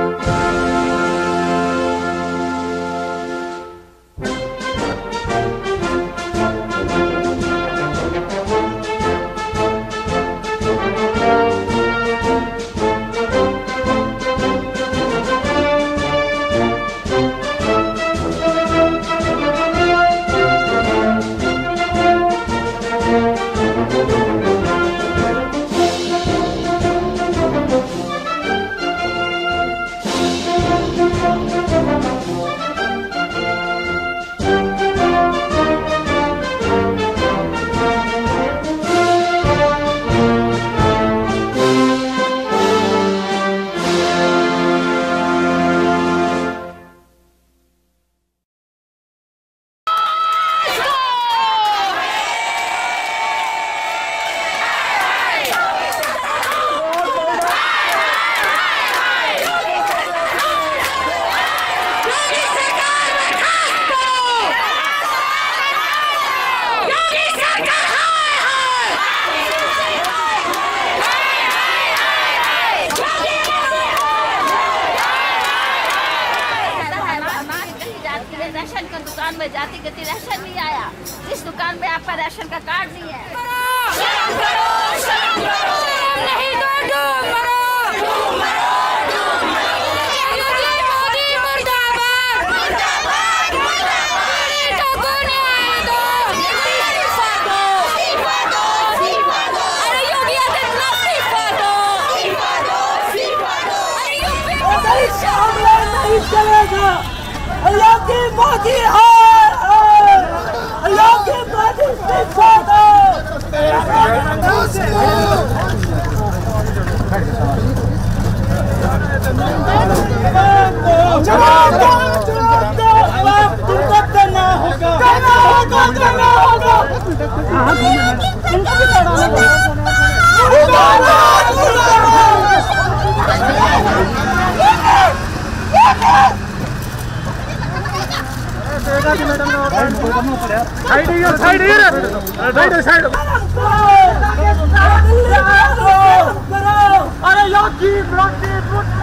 दुकान में जाती गति राशन नहीं आया, जिस दुकान में आपका राशन का कार्ड नहीं है। अल्लाह की मोदी है, अल्लाह की मोदी इस्तीफा दो। करना होगा, करना होगा, करना होगा। अरे